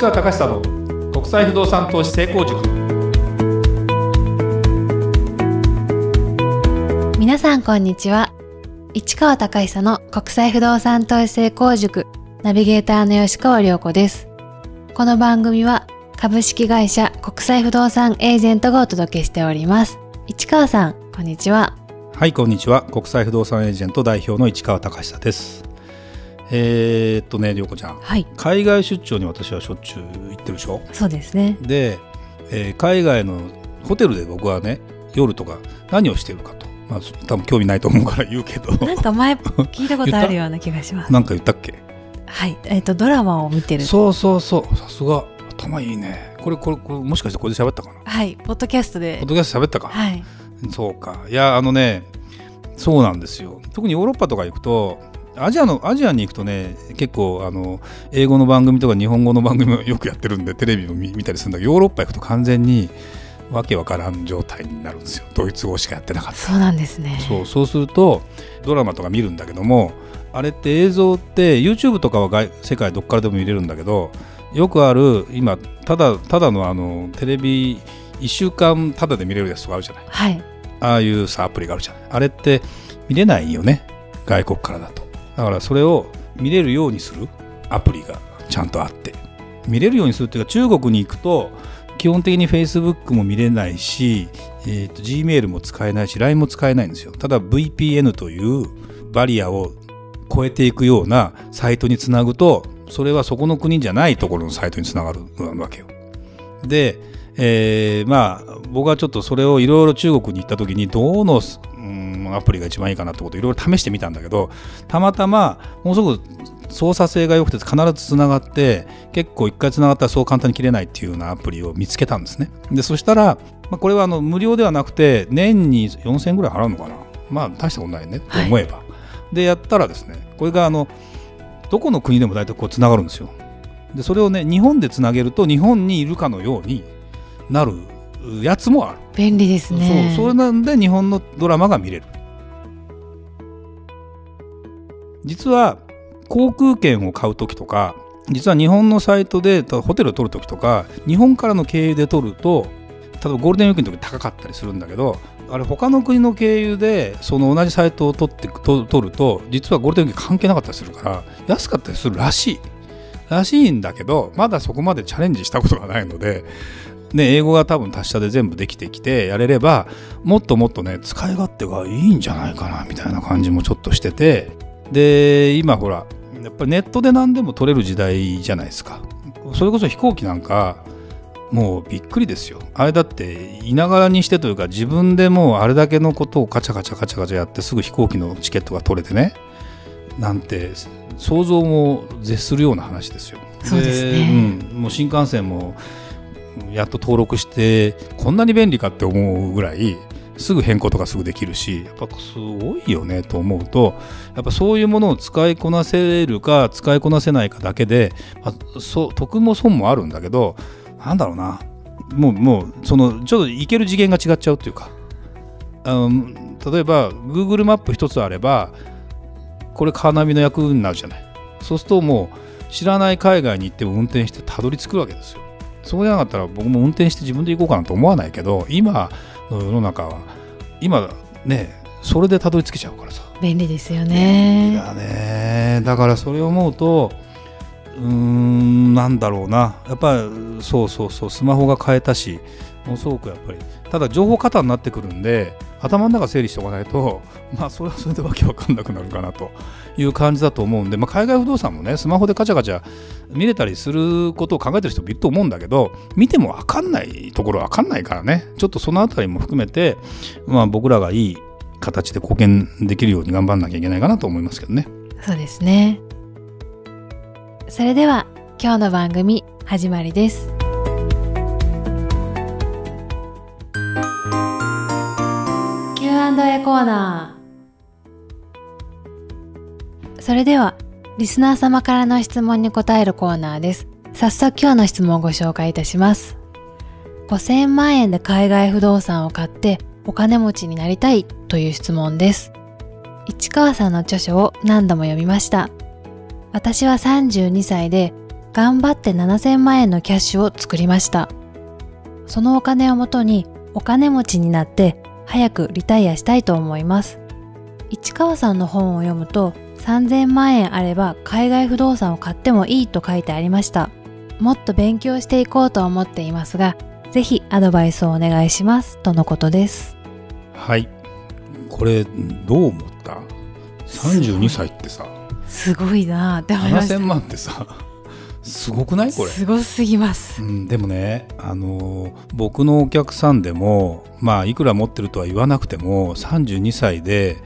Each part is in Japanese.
川隆久の国際不動産投資成功塾。 皆さんこんにちは。市川隆久の国際不動産投資成功塾ナビゲーターの吉川亮子です。この番組は株式会社国際不動産エージェントがお届けしております。市川さんこんにちは。 はい、こんにちは。国際不動産エージェント代表の市川隆久です。涼子ちゃん、 はい、 海外出張に私はしょっちゅう行ってるでしょ。 そうですね。 で、海外のホテルで僕はね、夜とか何をしているかと、多分興味ないと思うから言うけどなんか前聞いたことあるような気がしますなんか言ったっけ。 はい、ドラマを見てる。 そうさすが頭いいね。これもしかしてこれで喋ったかな。 はい、ポッドキャストで喋ったか。 はい、 そうか。いやそうなんですよ。特にヨーロッパとか行くと、アジアに行くとね、結構英語の番組とか日本語の番組もよくやってるんでテレビも 見たりするんだけど、ヨーロッパ行くと完全にわけわからん状態になるんですよ。ドイツ語しかやってなかった。 そうなんですね。 そうするとドラマとか見るんだけども、あれって映像って YouTube とかは世界どっからでも見れるんだけど、よくある今ただのテレビ1週間ただで見れるやつとかあるじゃない。 はい、 ああいうアプリがあるじゃない。あれって見れないよね、外国からだと。だからそれを見れるようにするアプリがちゃんとあって、見れるようにするっていうか、中国に行くと基本的に Facebook も見れないし、Gmail も使えないし LINE も使えないんですよ。ただ VPN というバリアを越えていくようなサイトにつなぐと、それはそこの国じゃないところのサイトにつながるわけよ。で、僕はちょっとそれをいろいろ中国に行った時にどのアプリが一番いいかなってことをいろいろ試してみたんだけど、たまたまもうすぐ操作性が良くて必ずつながって、結構一回つながったらそう簡単に切れないっていうようなアプリを見つけたんですね。でそしたら、これは無料ではなくて年に4000円ぐらい払うのかな。大したことないねと思えば、はい、でやったらですね、これがどこの国でも大体こうつながるんですよ。でそれをね、日本でつなげると日本にいるかのようになるやつもある。 便利ですね。 それなんで日本のドラマが見れる。実は航空券を買うときとか、実は日本のサイトでホテルを取るときとか、日本からの経由で取ると、例えばゴールデンウィークの時高かったりするんだけど、あれ他の国の経由でその同じサイトを取ると、実はゴールデンウィーク関係なかったりするから安かったりするらしいんだけど、まだそこまでチャレンジしたことがないので、英語が多分達者で全部できてきてやれれば、もっともっとね、使い勝手がいいんじゃないかなみたいな感じもちょっとしてて、で今ほらやっぱりネットで何でも取れる時代じゃないですか。それこそ飛行機なんかもうびっくりですよ。あれだっていながらにしてというか、自分でもうあれだけのことをカチャカチャやってすぐ飛行機のチケットが取れてね、なんて想像も絶するような話ですよ。 そうですね。 もう新幹線もやっと登録してこんなに便利かって思うぐらいすぐ変更とかすぐできるし、やっぱすごいよねと思うと、やっぱそういうものを使いこなせるか使いこなせないかだけで、得も損もあるんだけど、なんだろうな、もうそのちょっといける次元が違っちゃうというか、例えば Google マップ一つあればこれカーナビの役になるじゃない。そうするともう知らない海外に行っても運転してたどり着くわけですよ。そうじゃなかったら僕も運転して自分で行こうかなと思わないけど、今の世の中は今ね、それでたどり着けちゃうからさ。 便利ですよね。 便利だね。だからそれを思うと、なんだろうな、やっぱりそうスマホが変えたし、もうすごくやっぱりただ情報過多になってくるんで、頭の中整理しておかないと、それはそれでわけわかんなくなるかなという感じだと思うんで、海外不動産もね、スマホでカチャカチャ見れたりすることを考えてる人もいると思うんだけど、見てもわかんないところはわかんないからね、ちょっとそのあたりも含めて、僕らがいい形で貢献できるように頑張んなきゃいけないかなと思いますけどね。 そうですね。それでは今日の番組始まりです。Q&A コーナー。それではリスナー様からの質問に答えるコーナーです。早速今日の質問をご紹介いたします。5000万円で海外不動産を買ってお金持ちになりたいという質問です。市川さんの著書を何度も読みました。私は32歳で頑張って7000万円のキャッシュを作りました。そのお金をもとにお金持ちになって早くリタイアしたいと思います。市川さんの本を読むと3000万円あれば海外不動産を買ってもいいと書いてありました。もっと勉強していこうと思っていますが、ぜひアドバイスをお願いしますとのことです。 はい、これどう思った？ 32 歳ってさ、 すごいなって思いました。 7000万ってさすごくないこれ？ すごすぎます、 でもね、僕のお客さんでもいくら持ってるとは言わなくても32歳で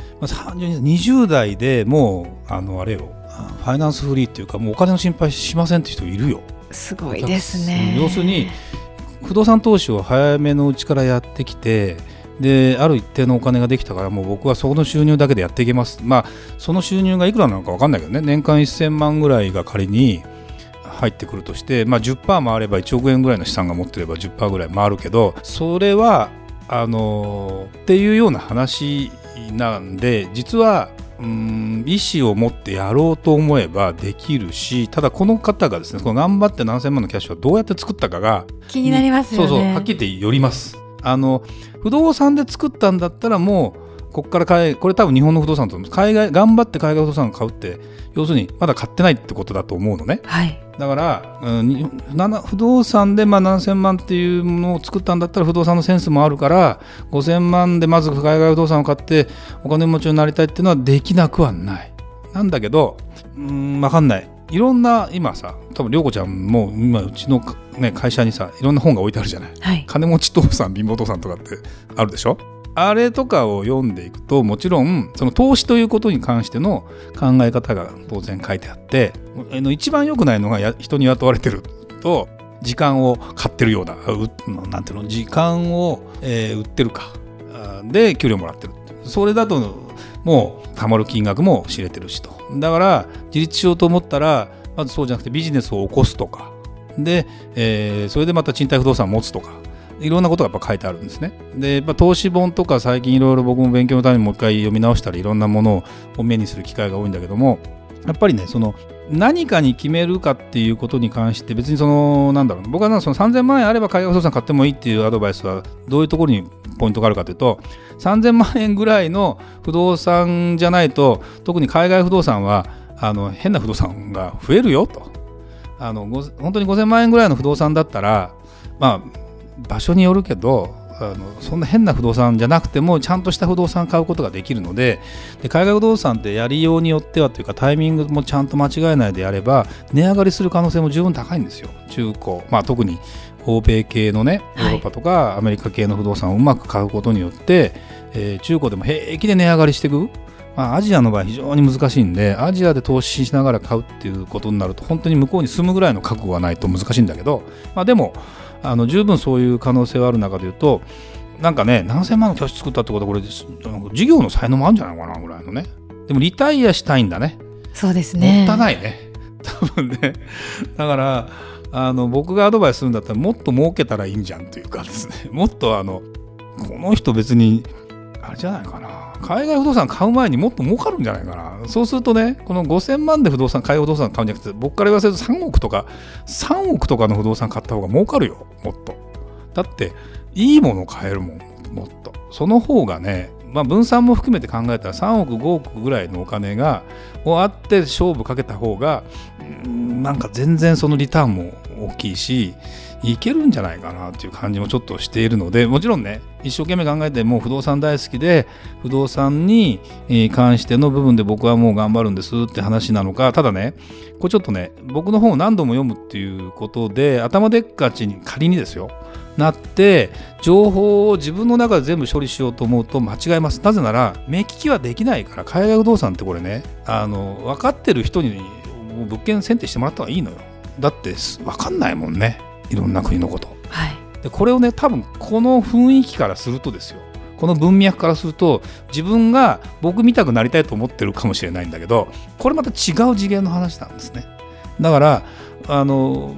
20代でもうあれよ、ファイナンスフリーっていうかもうお金の心配しませんって人いるよ。 すごいですね。 要するに不動産投資を早めのうちからやってきて、である一定のお金ができたからもう僕はその収入だけでやっていけます。その収入がいくらなのか分かんないけどね、年間1000万ぐらいが仮に入ってくるとして、10% 回れば1億円ぐらいの資産が持ってれば 10% ぐらい回るけど、それはっていうような話なんで、実は意思を持ってやろうと思えばできるし、ただこの方がですね、この頑張って何千万のキャッシュをどうやって作ったかが気になりますよね。 そうはっきり言ってよります。不動産で作ったんだったらもうここからこれ多分日本の不動産と海外頑張って海外不動産を買うって要するにまだ買ってないってことだと思うのね、 はい、 だから、不動産で7000万っていうものを作ったんだったら不動産のセンスもあるから5000万でまず海外不動産を買ってお金持ちになりたいっていうのはできなくはない。なんだけど分かんない、いろんな今さ、多分涼子ちゃんも今うちの、会社にさいろんな本が置いてあるじゃない、 はい、 金持ち父さん貧乏父さんとかってあるでしょ。あれとかを読んでいくともちろんその投資ということに関しての考え方が当然書いてあって、一番良くないのが人に雇われてると時間を買ってるような、なんていうの、時間を、売ってるかで給料もらってる。それだともう貯まる金額も知れてるしと。だから自立しようと思ったらまずそうじゃなくてビジネスを起こすとかで、それでまた賃貸不動産を持つとかいろんなことがやっぱ書いてあるんですね。で、投資本とか最近いろいろ僕も勉強のためにもう一回読み直したりいろんなものを目にする機会が多いんだけども、やっぱりね、その何かに決めるかっていうことに関して別に僕はその3000万円あれば海外不動産買ってもいいっていうアドバイスはどういうところにポイントがあるかというと、3000万円ぐらいの不動産じゃないと特に海外不動産は変な不動産が増えるよと。本当に5000万円ぐらいの不動産だったら場所によるけどそんな変な不動産じゃなくてもちゃんとした不動産買うことができるので、海外不動産ってやりようによってはというかタイミングもちゃんと間違えないでやれば値上がりする可能性も十分高いんですよ。中古、特に欧米系のねヨーロッパとかアメリカ系の不動産をうまく買うことによって、中古でも平気で値上がりしていく。アジアの場合非常に難しいんで、アジアで投資しながら買うっていうことになると本当に向こうに住むぐらいの覚悟がないと難しいんだけど、でも十分そういう可能性はある中でいうと、なんかね、何千万のキャッシュ作ったってことはこれ事業の才能もあるんじゃないかなぐらいのね。でもリタイアしたいんだね。 そうですね。 もったいないね多分ね。だから僕がアドバイスするんだったらもっと儲けたらいいんじゃんというかですね、もっとこの人別にあれじゃないかな、海外不動産買う前にもっと儲かるんじゃないかな。そうするとね、この5000万で海外不動産買うんじゃなくて、僕から言わせると3億とかの不動産買った方が儲かるよ、もっと。だっていいもの買えるもん、もっと。その方がね、分散も含めて考えたら3億5億ぐらいのお金があって勝負かけた方がなんか全然そのリターンも大きいしいけるんじゃないかなっていう感じもちょっとしているので、もちろんね一生懸命考えてもう不動産大好きで不動産に関しての部分で僕はもう頑張るんですって話なのか、ただねこれちょっとね僕の本を何度も読むっていうことで頭でっかちに仮にですよなって情報を自分の中で全部処理しようと思うと間違えます。なぜなら目利きはできないから。海外不動産ってこれね分かってる人に物件選定してもらった方がいいのよ。だって分かんないもんね、いろんな国のこと、 はい、 でこれをね多分この雰囲気からするとですよ、この文脈からすると自分が僕見たくなりたいと思ってるかもしれないんだけど、これまた違う次元の話なんですね。だから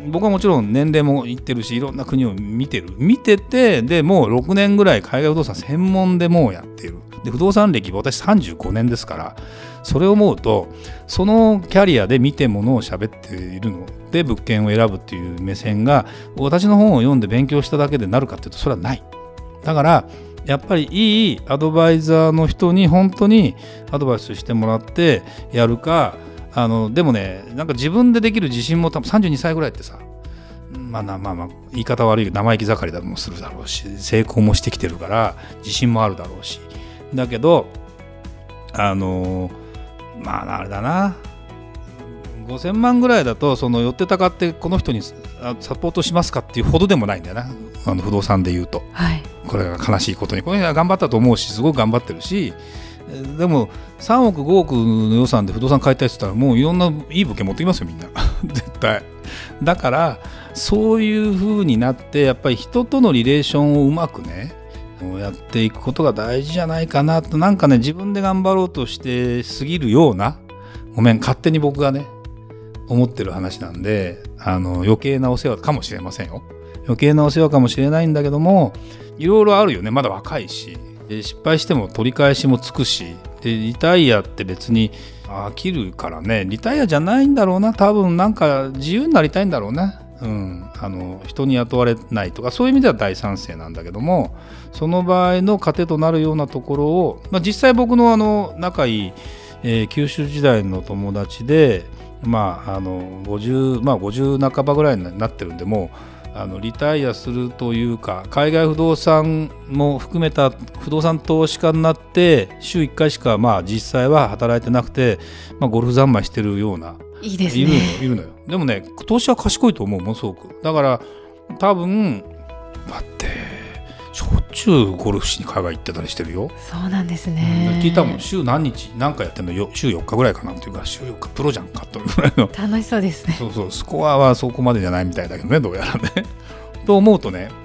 僕はもちろん年齢もいってるしいろんな国を見てて、でもう6年ぐらい海外不動産専門でもうやっている。で不動産歴私35年ですから、それを思うとそのキャリアで見てものを喋っているので物件を選ぶっていう目線が私の本を読んで勉強しただけでなるかっていうとそれはない。だからやっぱりいいアドバイザーの人に本当にアドバイスしてもらってやるか、でもね、なんか自分でできる自信も多分32歳ぐらいってさ、まあ言い方悪いけど生意気盛りだもするだろうし、成功もしてきてるから自信もあるだろうし、だけどあれだな、5000万ぐらいだとその寄ってたかってこの人にサポートしますかっていうほどでもないんだよな、不動産で言うと、はい、これが悲しいことにこの人は頑張ったと思うしすごく頑張ってるし、でも3億5億の予算で不動産買いたいって言ったらもういろんないい物件持ってきますよみんな絶対。だからそういう風になってやっぱり人とのリレーションをうまくねやっていくことが大事じゃないかなと、なんかね自分で頑張ろうとして過ぎるような、勝手に僕がね思ってる話なんで、余計なお世話かもしれませんよ。余計なお世話かもしれないんだけども、いろいろあるよね。まだ若いし、失敗しても取り返しもつくし、でリタイアって別に飽きるからね、リタイアじゃないんだろうな、多分なんか自由になりたいんだろうな、人に雇われないとかそういう意味では大賛成なんだけども、その場合の糧となるようなところを、実際僕の仲いい、九州時代の友達で、50半ばぐらいになってるんで、もうリタイアするというか海外不動産も含めた不動産投資家になって週1回しか実際は働いてなくて、ゴルフ三昧してるようないいですね、 いるのよ。でもね投資は賢いと思うものすごく。だから多分だってしょっちゅうゴルフしに海外行ってたりしてるよ。 そうなんですね、 聞いたもん、週何日何回やってんの、週4日ぐらいかなっていうか、週4日プロじゃんかというぐらいの楽しそうですね。 そうスコアはそこまでじゃないみたいだけどね、どうやらねと思うとね、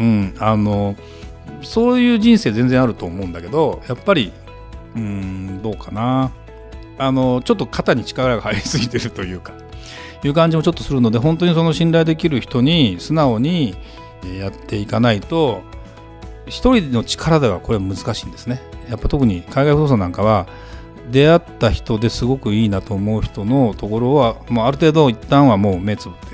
そういう人生全然あると思うんだけど、やっぱりどうかな、ちょっと肩に力が入りすぎてるというかいう感じもちょっとするので、本当にその信頼できる人に素直にやっていかないと、一人の力ではこれは難しいんですね。やっぱ特に海外不動産なんかは出会った人ですごくいいなと思う人のところはもうある程度一旦はもう目つぶって、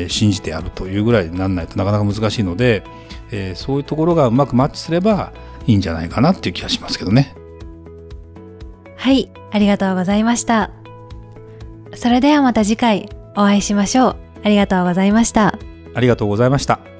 信じてやるというぐらいにならないとなかなか難しいので、そういうところがうまくマッチすればいいんじゃないかなっていう気がしますけどね。 はい、ありがとうございました。それではまた次回お会いしましょう。ありがとうございました。 ありがとうございました。